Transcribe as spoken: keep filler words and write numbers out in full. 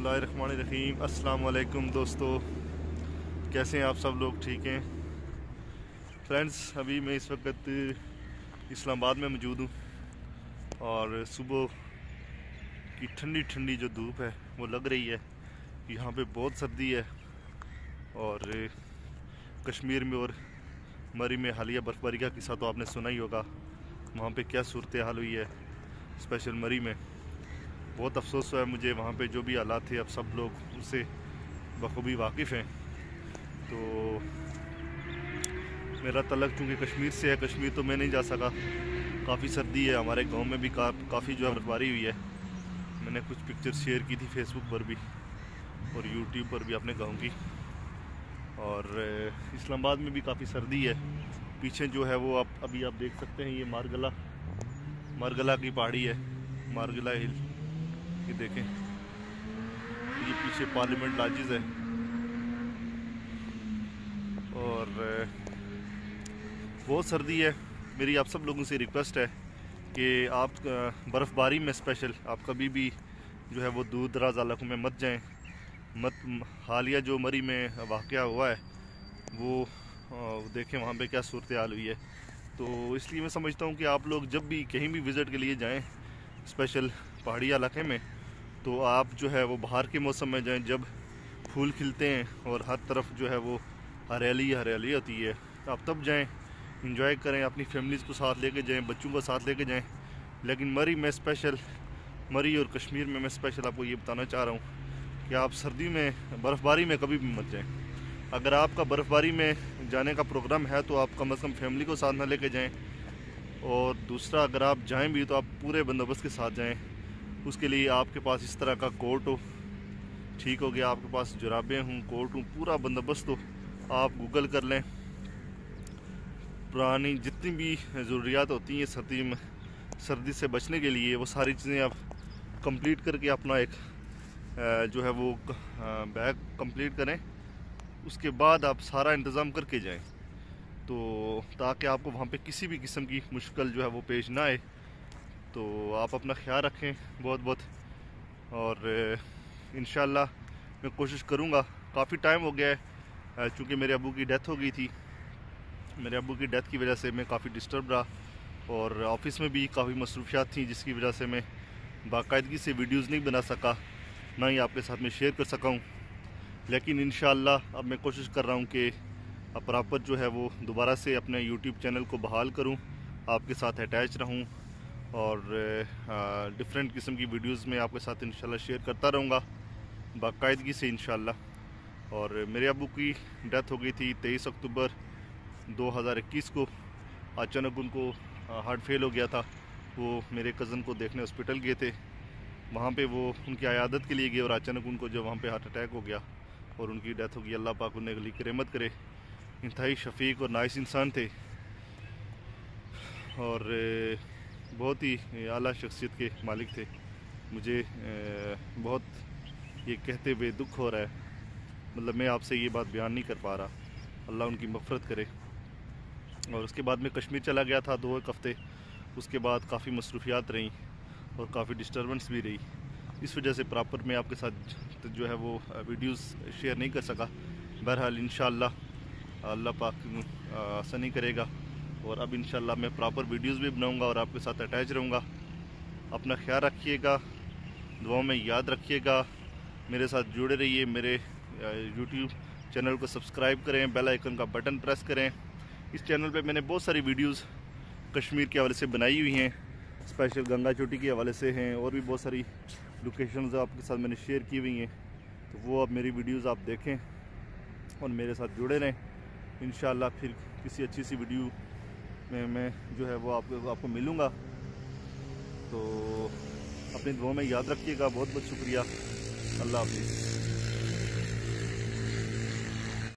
बिस्मिल्लाहिर्रहमानिर्रहीम। अस्सलाम वालेकुम दोस्तों, कैसे हैं आप सब लोग? ठीक हैं फ्रेंड्स। अभी मैं इस वक्त इस्लामाबाद में मौजूद हूँ और सुबह की ठंडी ठंडी जो धूप है वो लग रही है। यहाँ पे बहुत सर्दी है और कश्मीर में और मरी में हालिया बर्फ़बारी का किस्सा तो आपने सुना ही होगा। वहाँ पे क्या सूरत हाल हुई है, स्पेशल मरी में। बहुत अफसोस हुआ है मुझे, वहाँ पे जो भी हालात थे अब सब लोग उससे बखूबी वाकिफ़ हैं। तो मेरा तल्लक चूँकि कश्मीर से है, कश्मीर तो मैं नहीं जा सका। काफ़ी सर्दी है, हमारे गांव में भी का, काफ़ी जो है बर्फबारी हुई है। मैंने कुछ पिक्चर्स शेयर की थी फेसबुक पर भी और यूट्यूब पर भी अपने गांव की। और इस्लामाबाद में भी काफ़ी सर्दी है। पीछे जो है वो आप अभी आप देख सकते हैं, ये मारगला मारगला की पहाड़ी है, मारगला हिल। ये देखें, ये पीछे पार्लियामेंट लॉजेस है। और बहुत सर्दी है। मेरी आप सब लोगों से रिक्वेस्ट है कि आप बर्फ़बारी में स्पेशल आप कभी भी जो है वो दूर दराज इलाकों में मत जाएं। मत हालिया जो मरी में वाक़या हुआ है वो देखें, वहाँ पे क्या सूरत हाल हुई है। तो इसलिए मैं समझता हूँ कि आप लोग जब भी कहीं भी विज़िट के लिए जाएं, स्पेशल पहाड़ी इलाके में, तो आप जो है वो बाहर के मौसम में जाएं जब फूल खिलते हैं और हर तरफ जो है वो हरियाली हरियाली होती है। आप तब जाएं, इंजॉय करें, अपनी फैमिलीज़ को साथ लेके जाएं, बच्चों को साथ लेके जाएं। लेकिन मरी में स्पेशल, मरी और कश्मीर में मैं स्पेशल आपको ये बताना चाह रहा हूँ कि आप सर्दी में बर्फ़बारी में कभी भी मत जाएं। अगर आपका बर्फ़बारी में जाने का प्रोग्राम है तो आप कम से कम फैमिली को साथ ना लेके जाएं। और दूसरा, अगर आप जाएं भी तो आप पूरे बंदोबस्त के साथ जाएं। उसके लिए आपके पास इस तरह का कोट हो, ठीक हो गया, आपके पास जुराबें हों, कोट हों, पूरा बंदोबस्त हो। आप गूगल कर लें, पुरानी जितनी भी ज़रूरियात होती हैं सर्दी में, सर्दी से बचने के लिए, वो सारी चीज़ें आप कंप्लीट करके अपना एक जो है वो बैग कंप्लीट करें। उसके बाद आप सारा इंतज़ाम करके जाएं, तो ताकि आपको वहाँ पे किसी भी किस्म की मुश्किल जो है वो पेश ना आए। तो आप अपना ख्याल रखें बहुत बहुत। और इंशाल्लाह मैं कोशिश करूँगा। काफ़ी टाइम हो गया है, चूँकि मेरे अब्बू की डेथ हो गई थी। मेरे अब्बू की डेथ की वजह से मैं काफ़ी डिस्टर्ब रहा और ऑफिस में भी काफ़ी मसरूफियात थी, जिसकी वजह से मैं बाकायदगी से वीडियोस नहीं बना सका, ना ही आपके साथ में शेयर कर सका हूँ। लेकिन इंशाल्लाह अब मैं कोशिश कर रहा हूँ कि अब प्रॉपर जो है वो दोबारा से अपने यूट्यूब चैनल को बहाल करूँ, आपके साथ अटैच रहूँ और डिफरेंट किस्म की वीडियोस में आपके साथ इंशाल्लाह शेयर करता रहूँगा बाकायदगी से इंशाल्लाह। और मेरे अब्बू की डेथ हो गई थी तेईस अक्टूबर दो हज़ार इक्कीस को। अचानक उनको हार्ट फेल हो गया था। वो मेरे कज़न को देखने हॉस्पिटल गए थे, वहाँ पे वो उनकी अयादत के लिए गए और अचानक उनको जब वहाँ पे हार्ट अटैक हो गया और उनकी डेथ हो गई। अल्लाह पाक उन्हें अगली की रहमत करे। इंतहाई शफीक और नाइस इंसान थे और बहुत ही आला शख्सियत के मालिक थे। मुझे बहुत ये कहते हुए दुख हो रहा है, मतलब मैं आपसे ये बात बयान नहीं कर पा रहा। अल्लाह उनकी मग़फ़िरत करे। और उसके बाद मैं कश्मीर चला गया था दो एक हफ़्ते। उसके बाद काफ़ी मसरूफियात रहीं और काफ़ी डिस्टर्बेंस भी रही। इस वजह से प्रॉपर मैं आपके साथ जो है वो वीडियोस शेयर नहीं कर सका। बहरहाल इंशाअल्लाह अल्लाह पाक आसानी करेगा और अब इंशाअल्लाह मैं प्रॉपर वीडियोस भी बनाऊंगा और आपके साथ अटैच रहूँगा। अपना ख्याल रखिएगा, दुआओं में याद रखिएगा, मेरे साथ जुड़े रहिए। मेरे यूट्यूब चैनल को सब्सक्राइब करें, बेल आइकन का बटन प्रेस करें। इस चैनल पे मैंने बहुत सारी वीडियोस कश्मीर के हवाले से बनाई हुई हैं, स्पेशल गंगा चोटी के हवाले से हैं, और भी बहुत सारी लोकेशंस आपके साथ मैंने शेयर की हुई हैं। तो वो अब मेरी वीडियोस आप देखें और मेरे साथ जुड़े रहें। इंशाअल्लाह फिर किसी अच्छी सी वीडियो में मैं जो है वो आपको आपको मिलूँगा। तो अपनी दुआ में याद रखिएगा। बहुत बहुत शुक्रिया। अल्लाह हाफ़िज़।